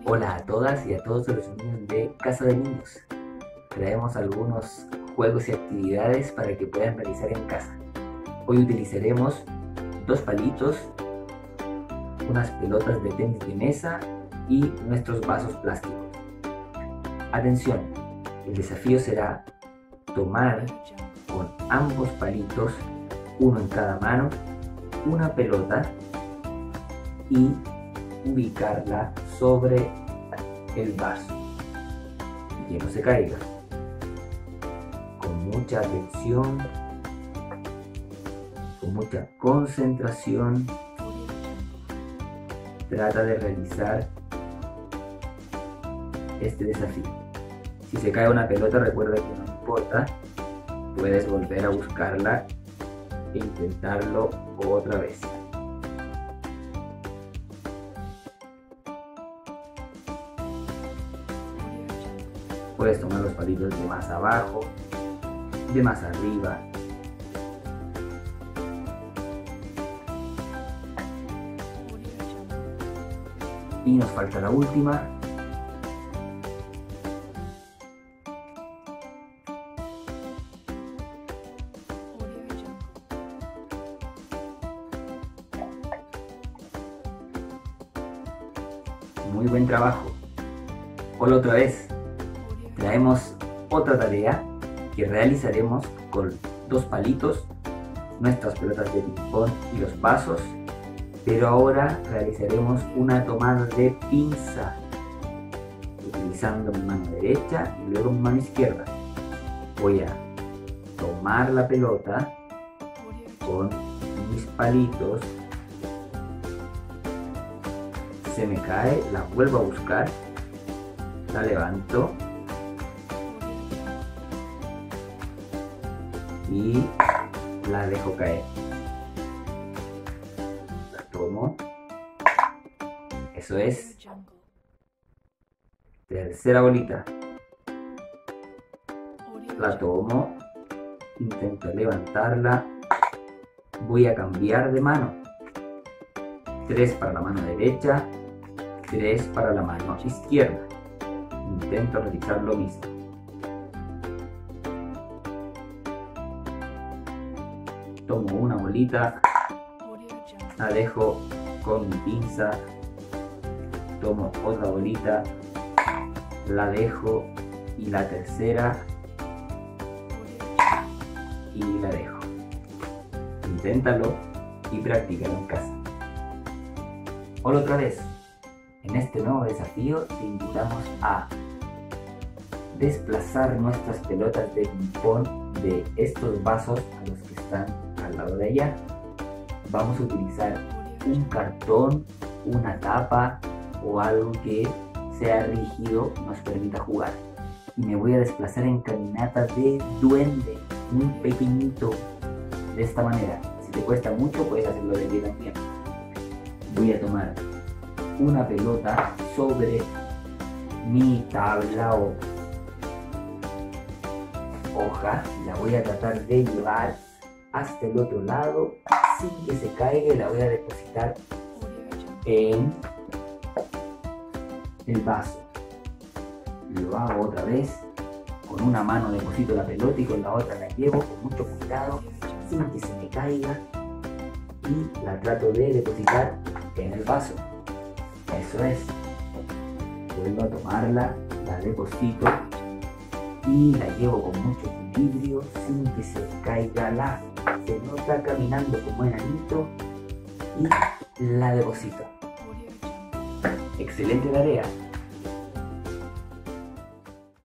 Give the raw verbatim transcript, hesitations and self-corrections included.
Hola a todas y a todos los niños de Casa de Niños. Traemos algunos juegos y actividades para que puedan realizar en casa. Hoy utilizaremos dos palitos, unas pelotas de tenis de mesa y nuestros vasos plásticos. Atención, el desafío será tomar con ambos palitos, uno en cada mano, una pelota y ubicarla sobre el vaso y que no se caiga. Con mucha atención, con mucha concentración, trata de realizar este desafío. Si se cae una pelota, recuerda que no importa, puedes volver a buscarla e intentarlo otra vez. Puedes tomar los palitos de más abajo, de más arriba. Y nos falta la última. Muy buen trabajo. Hola otra vez. Traemos otra tarea que realizaremos con dos palitos, nuestras pelotas de ping-pong y los vasos, pero ahora realizaremos una tomada de pinza utilizando mi mano derecha y luego mi mano izquierda. Voy a tomar la pelota con mis palitos, se me cae, la vuelvo a buscar, la levanto y la dejo caer. La tomo. Eso es. Tercera bolita. La tomo. Intento levantarla. Voy a cambiar de mano. Tres para la mano derecha. Tres para la mano izquierda. Intento realizar lo mismo. Tomo una bolita, la dejo con mi pinza, tomo otra bolita, la dejo y la tercera y la dejo. Inténtalo y practícalo en casa. Hola otra vez. En este nuevo desafío te invitamos a desplazar nuestras pelotas de ping-pong de estos vasos a los que están al lado de allá. Vamos a utilizar un cartón, una tapa o algo que sea rígido nos permita jugar. Y me voy a desplazar en caminata de duende, muy pequeñito, de esta manera. Si te cuesta mucho puedes hacerlo de pie también. Voy a tomar una pelota sobre mi tabla o hoja y la voy a tratar de llevar hasta el otro lado sin que se caiga y la voy a depositar en el vaso. Lo hago otra vez, con una mano deposito la pelota y con la otra la llevo con mucho cuidado sin que se me caiga y la trato de depositar en el vaso. Eso es. Vuelvo a tomarla, la deposito y la llevo con mucho equilibrio sin que se caiga la. Se nota caminando como enanito y la deposito. Excelente tarea.